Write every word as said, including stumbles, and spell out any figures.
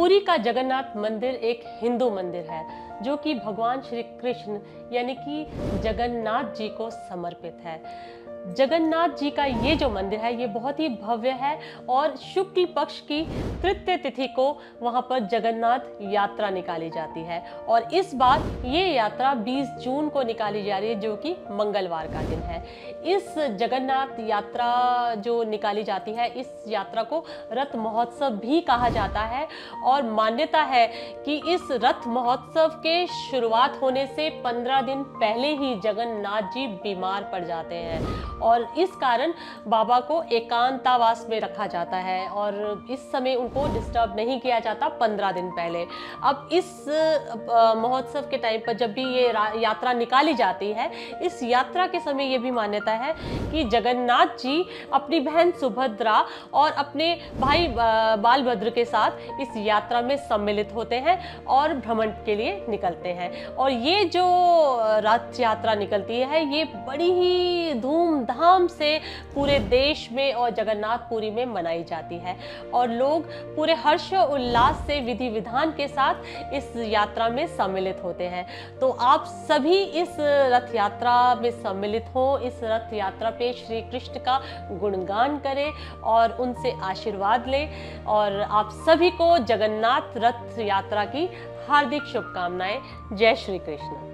पुरी का जगन्नाथ मंदिर एक हिंदू मंदिर है जो कि भगवान श्री कृष्ण यानी कि जगन्नाथ जी को समर्पित है। जगन्नाथ जी का ये जो मंदिर है ये बहुत ही भव्य है और शुक्ल पक्ष की तृतीय तिथि को वहाँ पर जगन्नाथ यात्रा निकाली जाती है और इस बार ये यात्रा बीस जून को निकाली जा रही है जो कि मंगलवार का दिन है। इस जगन्नाथ यात्रा जो निकाली जाती है इस यात्रा को रथ महोत्सव भी कहा जाता है और मान्यता है कि इस रथ महोत्सव के शुरुआत होने से पंद्रह दिन पहले ही जगन्नाथ जी बीमार पड़ जाते हैं और इस कारण बाबा को एकांतावास में रखा जाता है और इस समय उनको डिस्टर्ब नहीं किया जाता पंद्रह दिन पहले। अब इस महोत्सव के टाइम पर जब भी ये यात्रा निकाली जाती है इस यात्रा के समय ये भी मान्यता है कि जगन्नाथ जी अपनी बहन सुभद्रा और अपने भाई बालभद्र के साथ इस यात्रा में सम्मिलित होते हैं और भ्रमण के लिए निकलते हैं और ये जो रथ यात्रा निकलती है ये बड़ी ही धूमधाम से पूरे देश में और जगन्नाथपुरी में मनाई जाती है और लोग पूरे हर्ष उल्लास से विधि विधान के साथ इस यात्रा में सम्मिलित होते हैं। तो आप सभी इस रथ यात्रा में सम्मिलित हो, इस रथ यात्रा पे श्री कृष्ण का गुणगान करें और उनसे आशीर्वाद लें और आप सभी को जगन्नाथ रथ यात्रा की हार्दिक शुभकामनाएं। जय श्री कृष्ण।